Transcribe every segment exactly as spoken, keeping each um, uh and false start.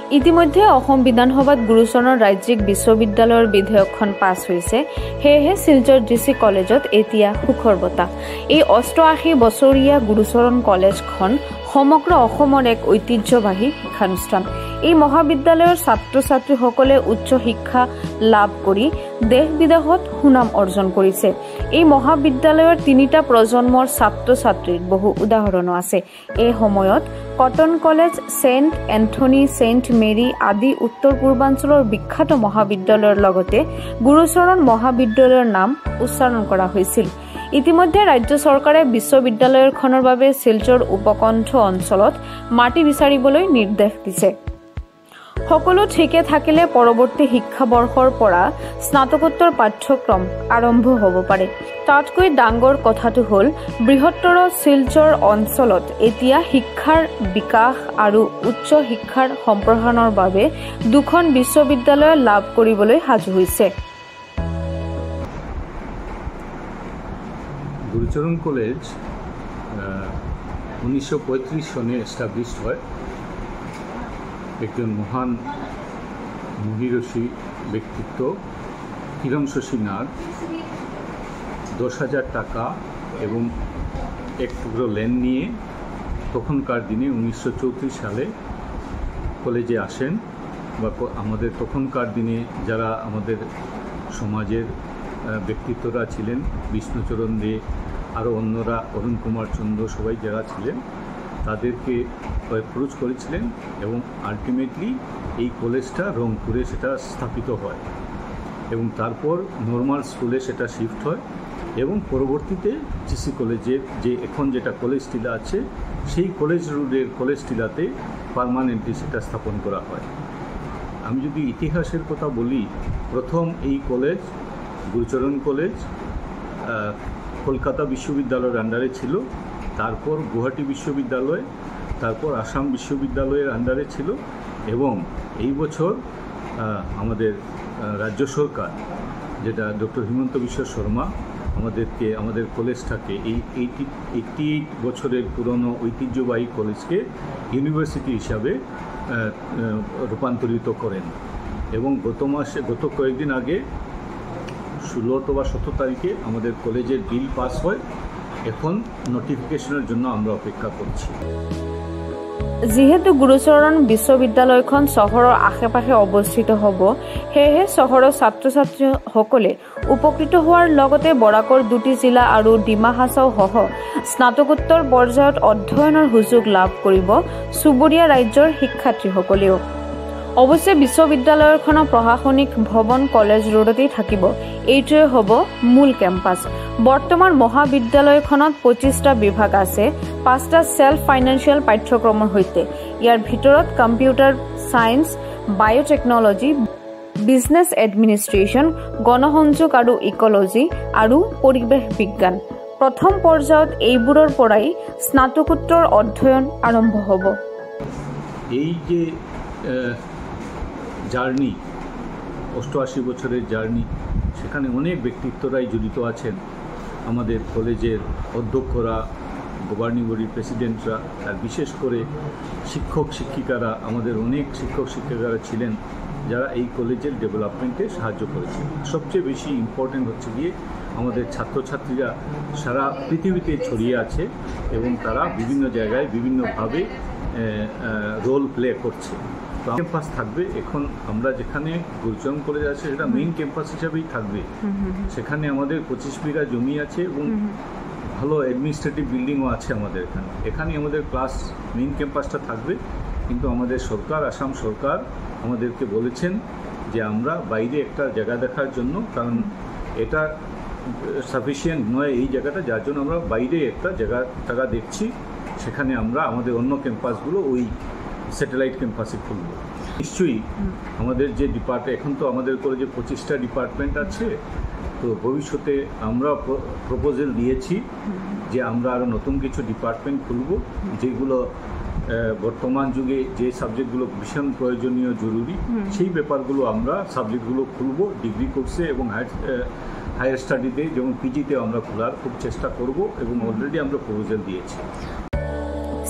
ইতিমধ্যে অসম বিধানসভাত গুৰুচৰণ ৰাজ্যিক বিশ্ববিদ্যালয়ৰ বিধেয়কখন পাছ হৈছে। সেয়েহে শিলচৰ ডিচি কলেজত এতিয়া সুখৰ বঁটা। এই অষ্টআশী বছৰীয়া গুৰুচৰণ কলেজখন সমগ্ৰ অসমৰ এক ঐতিহ্যবাহী শিক্ষানুষ্ঠান। এই মহাবিদ্যালয়ৰ ছাত্ৰ ছাত্ৰীসকলে উচ্চ শিক্ষা লাভ কৰি দেশ বিদেশত সুনাম অৰ্জন কৰিছে। এই মহাবিদ্যালয়ৰ তিনিটা প্ৰজন্মৰ ছাত্ৰ ছাত্ৰীৰ বহু উদাহৰণো আছে। এই সময়ত Cotton College, Saint Anthony, Saint Mary আদি উত্তৰ পূৰ্বাঞ্চলৰ বিখ্যাত মহাবিদ্যালয়ৰ লগতে গুৰুচৰণ মহাবিদ্যালয়ৰ নাম উচ্চাৰণ কৰা হৈছিল। ইতিমধ্যে ৰাজ্য চৰকাৰে বিশ্ববিদ্যালয়খনৰ বাবে শিলচৰ উপকণ্ঠ অঞ্চলত মাটি বিচাৰিবলৈ নিৰ্দেশ দিছে। সকলো ঠিকে থাকিলে পৰৱৰ্তী শিক্ষাবৰ্ষৰ পৰা স্নাতকোত্তৰ পাঠ্যক্ৰম আৰম্ভ হ'ব পাৰে। তাতকৈ ডাঙৰ কথাটো হ'ল বৃহত্তৰ শিলচৰ অঞ্চলত এতিয়া শিক্ষাৰ বিকাশ আৰু উচ্চ শিক্ষাৰ সম্প্ৰসাৰণৰ বাবে দুখন বিশ্ববিদ্যালয় লাভ কৰিবলৈ সাজু হৈছে। গুৰুচৰণ কলেজ উনিশশো পঁয়ত্রিশ সনে এস্টাবলিশড হয়। একজন মহান মহিষী ব্যক্তিত্ব কিরণ শশী নাগ দশ হাজার টাকা এবং এক টুকরো ল্যান্ড নিয়ে তখনকার দিনে উনিশশো চৌত্রিশ সালে কলেজে আসেন। বা আমাদের তখনকার দিনে যারা আমাদের সমাজের ব্যক্তিত্বরা ছিলেন, বিষ্ণুচরণ দে, আরও অন্যরা, অরুণ কুমার চন্দ্র, সবাই যারা ছিলেন তাদেরকে অ্যাপ্রোচ করেছিলেন এবং আলটিমেটলি এই কলেজটা রংপুরে সেটা স্থাপিত হয় এবং তারপর নর্মাল স্কুলে সেটা শিফট হয় এবং পরবর্তীতে জিসি কলেজের যে এখন যেটা কলেজ টিলা আছে সেই কলেজ রোডের কলেজ টিলাতে পার্মানেন্টলি সেটা স্থাপন করা হয়। আমি যদি ইতিহাসের কথা বলি, প্রথম এই কলেজ গুরুচরণ কলেজ কলকাতা বিশ্ববিদ্যালয়ের আন্ডারে ছিল, তারপর গুয়াহাটি বিশ্ববিদ্যালয়, তারপর আসাম বিশ্ববিদ্যালয়ের আন্ডারে ছিল এবং এই বছর আমাদের রাজ্য সরকার, যেটা ডক্টর হিমন্ত বিশ্ব শর্মা, আমাদেরকে আমাদের কলেজটাকে এই এইটি এইটি এইট বছরের পুরনো ঐতিহ্যবাহী কলেজকে ইউনিভার্সিটি হিসাবে রূপান্তরিত করেন এবং গত মাসে গত কয়েকদিন আগে ষোলো অথবা সতেরো তারিখে আমাদের কলেজের বিল পাস হয়। এখন নোটিফিকেশনের জন্য আমরা অপেক্ষা করছি। যিহেতু গুৰুচৰণ বিশ্ববিদ্যালয়খন চহৰৰ আশে পাশে অৱস্থিত হ'ব, সেয়েহে চহৰৰ ছাত্ৰ ছাত্ৰীসকলে উপকৃত হোৱাৰ লগতে বৰাকৰ দুটি জিলা আৰু ডিমা হাছাও সহ স্নাতকোত্তৰ পৰ্যায়ত অধ্যয়নৰ সুযোগ লাভ কৰিব চুবুৰীয়া ৰাজ্যৰ শিক্ষাৰ্থীসকলেও। অৱশ্যে বিশ্ববিদ্যালয়খনৰ প্ৰশাসনিক ভৱন কলেজ ৰোডতেই থাকিব। এইটোৱে হ'ব মূল কেম্পাছ। বৰ্তমান মহাবিদ্যালয়খনত পঁচিছটা বিভাগ আছে, পাঁচটা ছেল্ফ ফাইনেন্সিয়েল পাঠ্যক্ৰমৰ সৈতে। ইয়াৰ ভিতৰত computer science, biotechnology, business administration, গণসংযোগ আৰু ইক'লজি আৰু পৰিৱেশ বিজ্ঞান। প্ৰথম পৰ্যায়ত এইবোৰৰ পৰাই স্নাতকোত্তৰ অধ্যয়ন আৰম্ভ হ'ব। এই যে জার্নি, অষ্টআশি বছরের জার্নি, সেখানে অনেক ব্যক্তিত্বরাই জড়িত আছেন। আমাদের কলেজের অধ্যক্ষরা, গভর্নিং বডির প্রেসিডেন্টরা, আর বিশেষ করে শিক্ষক শিক্ষিকারা, আমাদের অনেক শিক্ষক শিক্ষিকারা ছিলেন যারা এই কলেজের ডেভেলপমেন্টে সাহায্য করেছেন। সবচেয়ে বেশি ইম্পর্টেন্ট হচ্ছে গিয়ে আমাদের ছাত্রছাত্রীরা সারা পৃথিবীতে ছড়িয়ে আছে এবং তারা বিভিন্ন জায়গায় বিভিন্নভাবে রোল প্লে করছে। তো ক্যাম্পাস থাকবে। এখন আমরা যেখানে গুরুচরণ কলেজ আছে সেটা মেইন ক্যাম্পাস হিসাবেই থাকবে। সেখানে আমাদের পঁচিশ বিঘা জমি আছে এবং ভালো অ্যাডমিনিস্ট্রেটিভ বিল্ডিংও আছে আমাদের এখানে। এখানে আমাদের ক্লাস মেইন ক্যাম্পাসটা থাকবে, কিন্তু আমাদের সরকার, আসাম সরকার আমাদেরকে বলেছেন যে আমরা বাইরে একটা জায়গা দেখার জন্য, কারণ এটা সাফিসিয়েন্ট নয় এই জায়গাটা, যার জন্য আমরা বাইরে একটা জায়গা টাকা দেখছি। সেখানে আমরা আমাদের অন্য ক্যাম্পাসগুলো ওই স্যাটেলাইট ক্যাম্পাসে খুলব। নিশ্চয়ই আমাদের যে ডিপার্টমেন্ট, এখন তো আমাদের কলেজে পঁচিশটা ডিপার্টমেন্ট আছে, তো ভবিষ্যতে আমরা প্রপোজাল দিয়েছি যে আমরা আরও নতুন কিছু ডিপার্টমেন্ট খুলব, যেগুলো বর্তমান যুগে যে সাবজেক্টগুলো ভীষণ প্রয়োজনীয় জরুরি সেই ব্যাপারগুলো আমরা সাবজেক্টগুলো খুলব ডিগ্রি কোর্সে এবং হায়ার স্টাডিতে, যেমন পিজিতে আমরা খোলার খুব চেষ্টা করব এবং অলরেডি আমরা প্রপোজাল দিয়েছি।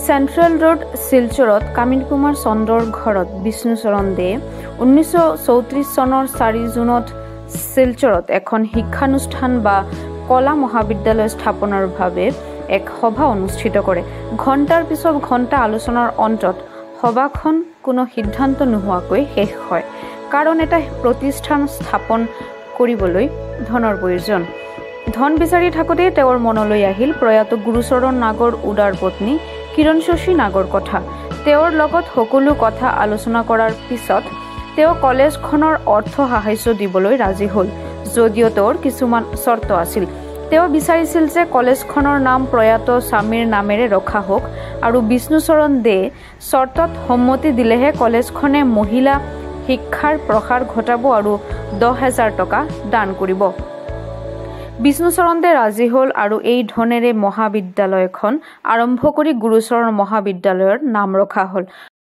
চেণ্ট্ৰেল ৰোড শিলচৰত কামিল কুমাৰ চন্দ্ৰৰ ঘৰত বিষ্ণুচৰণ দে ঊনৈছশ চৌত্ৰিছ চনৰ চাৰি জুনত শিলচৰত এখন শিক্ষানুষ্ঠান বা কলা মহাবিদ্যালয় স্থাপনৰ বাবে এক সভা অনুষ্ঠিত কৰে। ঘণ্টাৰ পিছত ঘণ্টা আলোচনাৰ অন্তত সভাখন কোনো সিদ্ধান্ত নোহোৱাকৈ শেষ হয়, কাৰণ এটা প্ৰতিষ্ঠান স্থাপন কৰিবলৈ ধনৰ প্ৰয়োজন। ধন বিচাৰি থাকোঁতে তেওঁৰ মনলৈ আহিল প্ৰয়াত গুৰুচৰণ নাগৰ উদাৰ পত্নী কিৰণ শশী নাগৰ কথা। তেওঁৰ লগত সকলো কথা আলোচনা কৰাৰ পিছত তেওঁ কলেজখনৰ অৰ্থ সাহায্য দিবলৈ ৰাজি হ'ল, যদিও তেওঁৰ কিছুমান চৰ্ত আছিল। তেওঁ বিচাৰিছিল যে কলেজখনৰ নাম প্ৰয়াত স্বামীৰ নামেৰে ৰখা হওক আৰু বিষ্ণুচৰণ দে চৰ্তত সন্মতি দিলেহে কলেজখনে মহিলা শিক্ষাৰ প্ৰসাৰ ঘটাব আৰু দহ হাজাৰ টকা দান কৰিব। বিষ্ণুচৰণ দে ৰাজি হ'ল আৰু এই ধনেৰে মহাবিদ্যালয়খন আৰম্ভ কৰি গুৰুচৰণ মহাবিদ্যালয়ৰ নাম ৰখা হ'ল।